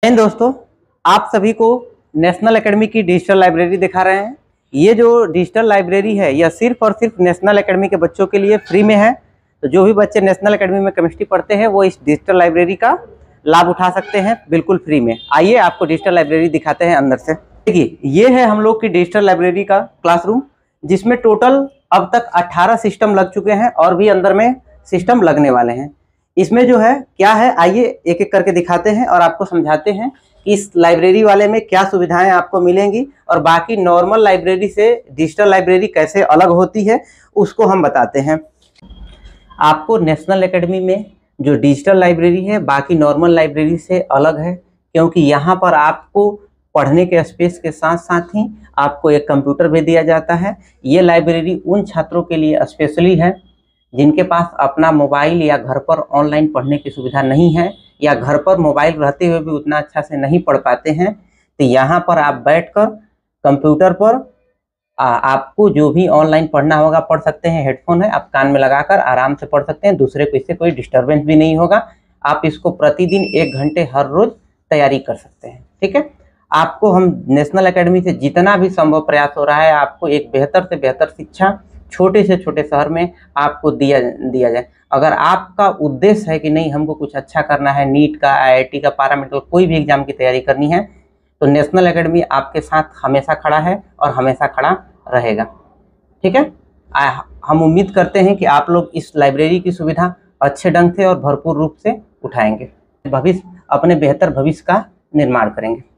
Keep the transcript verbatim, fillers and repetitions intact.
इन दोस्तों, आप सभी को नेशनल एकेडमी की डिजिटल लाइब्रेरी दिखा रहे हैं। ये जो डिजिटल लाइब्रेरी है यह सिर्फ और सिर्फ नेशनल एकेडमी के बच्चों के लिए फ्री में है। तो जो भी बच्चे नेशनल एकेडमी में केमिस्ट्री पढ़ते हैं वो इस डिजिटल लाइब्रेरी का लाभ उठा सकते हैं बिल्कुल फ्री में। आइए आपको डिजिटल लाइब्रेरी दिखाते हैं अंदर से। देखिए, ये है हम लोग की डिजिटल लाइब्रेरी का क्लासरूम, जिसमें टोटल अब तक अठारह सिस्टम लग चुके हैं और भी अंदर में सिस्टम लगने वाले हैं। इसमें जो है क्या है, आइए एक एक करके दिखाते हैं और आपको समझाते हैं कि इस लाइब्रेरी वाले में क्या सुविधाएं आपको मिलेंगी और बाकी नॉर्मल लाइब्रेरी से डिजिटल लाइब्रेरी कैसे अलग होती है उसको हम बताते हैं। आपको नेशनल एकेडमी में जो डिजिटल लाइब्रेरी है बाकी नॉर्मल लाइब्रेरी से अलग है, क्योंकि यहाँ पर आपको पढ़ने के स्पेस के साथ साथ ही आपको एक कंप्यूटर भी दिया जाता है। ये लाइब्रेरी उन छात्रों के लिए स्पेशली है जिनके पास अपना मोबाइल या घर पर ऑनलाइन पढ़ने की सुविधा नहीं है, या घर पर मोबाइल रहते हुए भी उतना अच्छा से नहीं पढ़ पाते हैं। तो यहाँ पर आप बैठकर कंप्यूटर पर आ, आपको जो भी ऑनलाइन पढ़ना होगा पढ़ सकते हैं। हेडफोन है, आप कान में लगाकर आराम से पढ़ सकते हैं, दूसरे को इससे कोई डिस्टर्बेंस भी नहीं होगा। आप इसको प्रतिदिन एक घंटे हर रोज तैयारी कर सकते हैं। ठीक है, आपको हम नेशनल एकेडमी से जितना भी संभव प्रयास हो रहा है आपको एक बेहतर से बेहतर शिक्षा छोटे से छोटे शहर में आपको दिया दिया जाए। अगर आपका उद्देश्य है कि नहीं हमको कुछ अच्छा करना है, नीट का, आई आई टी का, पैरामेडिकल कोई भी एग्जाम की तैयारी करनी है, तो नेशनल एकेडमी आपके साथ हमेशा खड़ा है और हमेशा खड़ा रहेगा। ठीक है, आ, हम उम्मीद करते हैं कि आप लोग इस लाइब्रेरी की सुविधा अच्छे ढंग से और भरपूर रूप से उठाएंगे, भविष्य अपने बेहतर भविष्य का निर्माण करेंगे।